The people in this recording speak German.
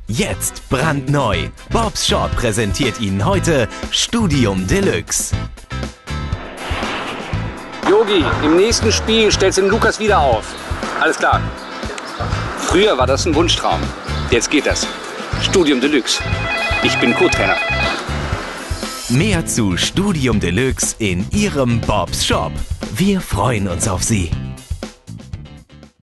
Jetzt brandneu. Bobs Shop präsentiert Ihnen heute Studium Deluxe. Yogi, im nächsten Spiel stellst du den Lukas wieder auf. Alles klar. Früher war das ein Wunschtraum. Jetzt geht das. Studium Deluxe. Ich bin Co-Trainer. Mehr zu Studium Deluxe in Ihrem Bobs Shop. Wir freuen uns auf Sie.